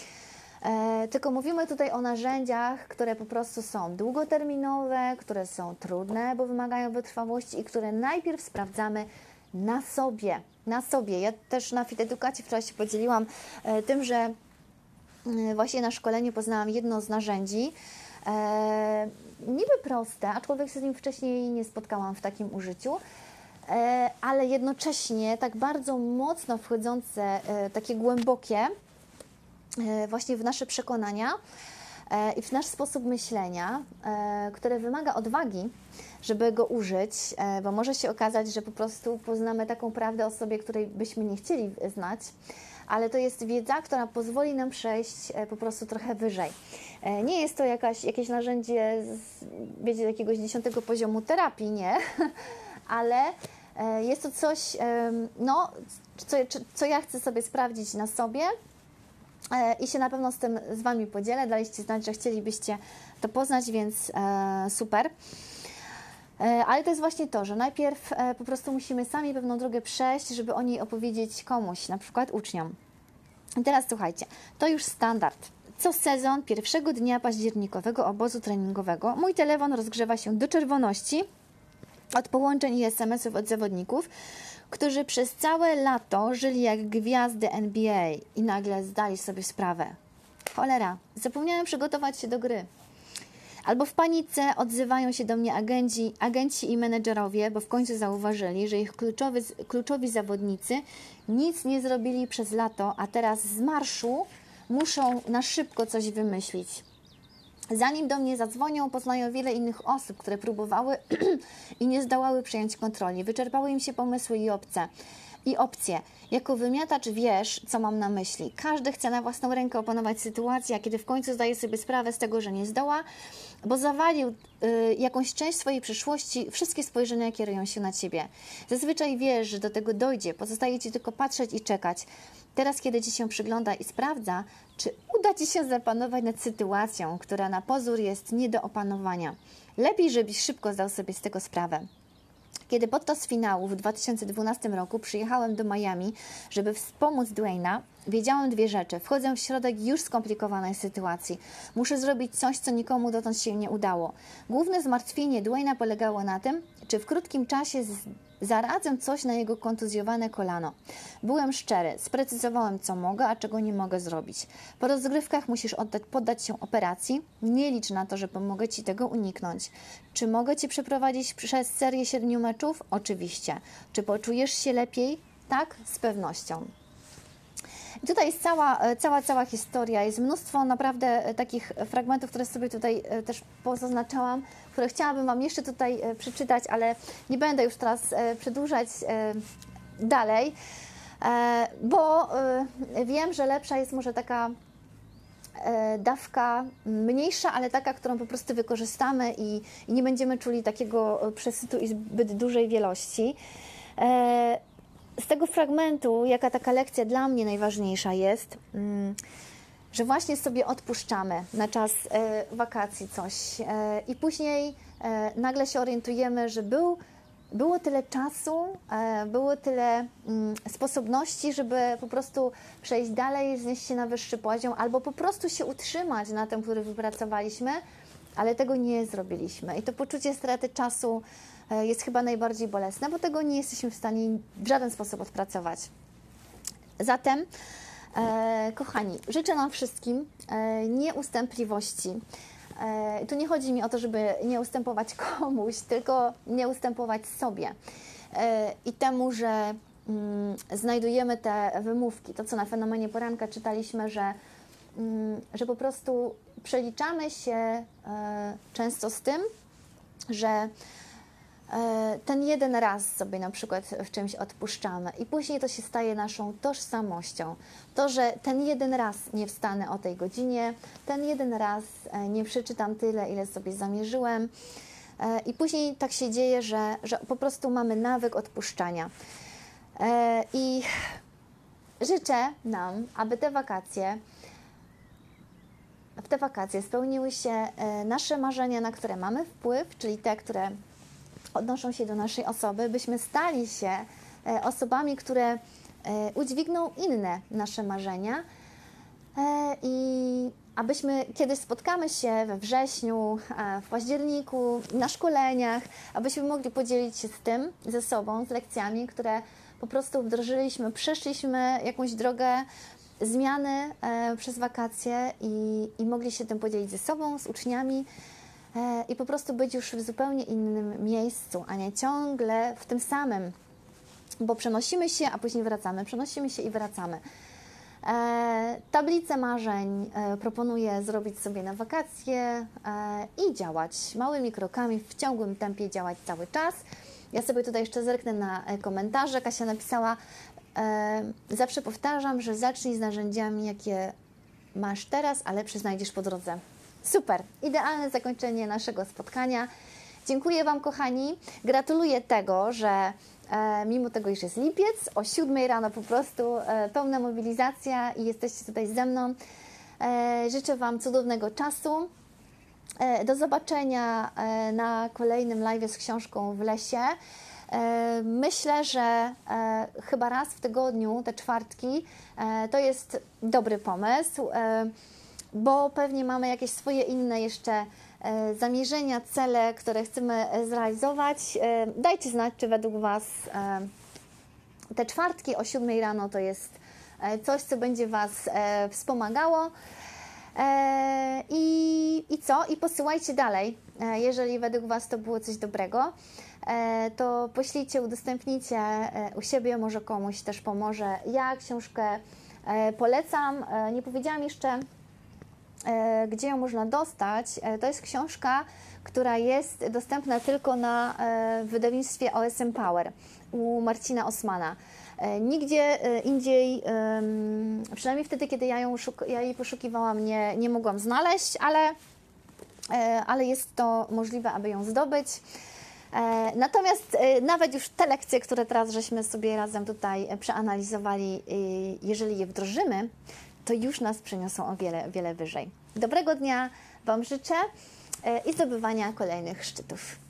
E, tylko mówimy tutaj o narzędziach, które po prostu są długoterminowe, które są trudne, bo wymagają wytrwałości i które najpierw sprawdzamy na sobie. Na sobie. Ja też na Fit Edukacji wczoraj się podzieliłam e, tym, że e, właśnie na szkoleniu poznałam jedno z narzędzi, e, niby proste, aczkolwiek się z nim wcześniej nie spotkałam w takim użyciu, e, ale jednocześnie tak bardzo mocno wchodzące, e, takie głębokie, właśnie w nasze przekonania i w nasz sposób myślenia, które wymaga odwagi, żeby go użyć, bo może się okazać, że po prostu poznamy taką prawdę o sobie, której byśmy nie chcieli znać, ale to jest wiedza, która pozwoli nam przejść po prostu trochę wyżej. Nie jest to jakaś, jakieś narzędzie z, wiecie, jakiegoś dziesiątego poziomu terapii, nie, ale jest to coś, no, co, co ja chcę sobie sprawdzić na sobie, i się na pewno z tym z Wami podzielę. Daliście znać, że chcielibyście to poznać, więc e, super. E, ale to jest właśnie to, że najpierw e, po prostu musimy sami pewną drogę przejść, żeby o niej opowiedzieć komuś, na przykład uczniom. I teraz słuchajcie, to już standard. Co sezon pierwszego dnia październikowego obozu treningowego mój telefon rozgrzewa się do czerwoności od połączeń i es em esów od zawodników, którzy przez całe lato żyli jak gwiazdy N B A i nagle zdali sobie sprawę. Cholera, zapomniałem przygotować się do gry. Albo w panice odzywają się do mnie agenci, agenci i menedżerowie, bo w końcu zauważyli, że ich kluczowy, kluczowi zawodnicy nic nie zrobili przez lato, a teraz z marszu muszą na szybko coś wymyślić. Zanim do mnie zadzwonią, poznają wiele innych osób, które próbowały i nie zdołały przejąć kontroli. Wyczerpały im się pomysły i opcje. I opcje. Jako wymiatacz wiesz, co mam na myśli. Każdy chce na własną rękę opanować sytuację, a kiedy w końcu zdaje sobie sprawę z tego, że nie zdoła, bo zawalił y, jakąś część swojej przyszłości, wszystkie spojrzenia kierują się na Ciebie. Zazwyczaj wiesz, że do tego dojdzie, pozostaje Ci tylko patrzeć i czekać. Teraz, kiedy Ci się przygląda i sprawdza, czy uda Ci się zapanować nad sytuacją, która na pozór jest nie do opanowania. Lepiej, żebyś szybko zdał sobie z tego sprawę. Kiedy podczas finału w dwa tysiące dwunastym roku przyjechałem do Miami, żeby wspomóc Dwayna, wiedziałem dwie rzeczy. Wchodzę w środek już skomplikowanej sytuacji. Muszę zrobić coś, co nikomu dotąd się nie udało. Główne zmartwienie Dwayna polegało na tym, czy w krótkim czasie z... zaradzę coś na jego kontuzjowane kolano. Byłem szczery, sprecyzowałem, co mogę, a czego nie mogę zrobić. Po rozgrywkach musisz oddać, poddać się operacji. Nie licz na to, że pomogę Ci tego uniknąć. Czy mogę Cię przeprowadzić przez serię siedmiu meczów? Oczywiście. Czy poczujesz się lepiej? Tak, z pewnością. I tutaj jest cała, cała, cała historia. Jest mnóstwo naprawdę takich fragmentów, które sobie tutaj też pozaznaczałam, które chciałabym Wam jeszcze tutaj przeczytać, ale nie będę już teraz przedłużać dalej, bo wiem, że lepsza jest może taka dawka mniejsza, ale taka, którą po prostu wykorzystamy i, i nie będziemy czuli takiego przesytu i zbyt dużej wielości. Z tego fragmentu, jaka taka lekcja dla mnie najważniejsza jest, że właśnie sobie odpuszczamy na czas wakacji coś i później nagle się orientujemy, że był, było tyle czasu, było tyle sposobności, żeby po prostu przejść dalej, znieść się na wyższy poziom albo po prostu się utrzymać na tym, który wypracowaliśmy, ale tego nie zrobiliśmy. I to poczucie straty czasu jest chyba najbardziej bolesne, bo tego nie jesteśmy w stanie w żaden sposób odpracować. Zatem, e, kochani, życzę nam wszystkim e, nieustępliwości. E, tu nie chodzi mi o to, żeby nie ustępować komuś, tylko nie ustępować sobie e, i temu, że mm, znajdujemy te wymówki. To, co na fenomenie poranka czytaliśmy, że, mm, że po prostu przeliczamy się e, często z tym, że ten jeden raz sobie na przykład w czymś odpuszczamy i później to się staje naszą tożsamością. To, że ten jeden raz nie wstanę o tej godzinie, ten jeden raz nie przeczytam tyle, ile sobie zamierzyłem i później tak się dzieje, że, że po prostu mamy nawyk odpuszczania. I życzę nam, aby te wakacje w te wakacje spełniły się nasze marzenia, na które mamy wpływ, czyli te, które odnoszą się do naszej osoby, byśmy stali się osobami, które udźwigną inne nasze marzenia i abyśmy kiedyś spotkamy się we wrześniu, w październiku, na szkoleniach, abyśmy mogli podzielić się z tym, ze sobą, z lekcjami, które po prostu wdrożyliśmy, przeszliśmy jakąś drogę zmiany przez wakacje i, i mogli się tym podzielić ze sobą, z uczniami i po prostu być już w zupełnie innym miejscu, a nie ciągle w tym samym, bo przenosimy się, a później wracamy, przenosimy się i wracamy. E, tablicę marzeń e, proponuję zrobić sobie na wakacje e, i działać małymi krokami, w ciągłym tempie działać cały czas. Ja sobie tutaj jeszcze zerknę na komentarze. Kasia napisała, e, zawsze powtarzam, że zacznij z narzędziami, jakie masz teraz, a lepsze znajdziesz po drodze. Super, idealne zakończenie naszego spotkania. Dziękuję Wam, kochani. Gratuluję tego, że E, mimo tego, iż jest lipiec, o siódmej rano po prostu e, pełna mobilizacja i jesteście tutaj ze mną. E, życzę Wam cudownego czasu. E, do zobaczenia e, na kolejnym live z książką w lesie. E, myślę, że e, chyba raz w tygodniu, te czwartki, e, to jest dobry pomysł, e, bo pewnie mamy jakieś swoje inne jeszcze zamierzenia, cele, które chcemy zrealizować. Dajcie znać, czy według Was te czwartki o siódmej rano to jest coś, co będzie Was wspomagało. I, i co? I posyłajcie dalej. Jeżeli według Was to było coś dobrego, to poślijcie, udostępnijcie u siebie, może komuś też pomoże. Ja książkę polecam. Nie powiedziałam jeszcze, gdzie ją można dostać. To jest książka, która jest dostępna tylko na wydawnictwie O S M Power u Marcina Osmana. Nigdzie indziej, przynajmniej wtedy, kiedy ja, ją szuk- ja jej poszukiwałam, nie, nie mogłam znaleźć, ale, ale jest to możliwe, aby ją zdobyć. Natomiast nawet już te lekcje, które teraz żeśmy sobie razem tutaj przeanalizowali, jeżeli je wdrożymy, to już nas przeniosą o wiele, wiele wyżej. Dobrego dnia Wam życzę i zdobywania kolejnych szczytów.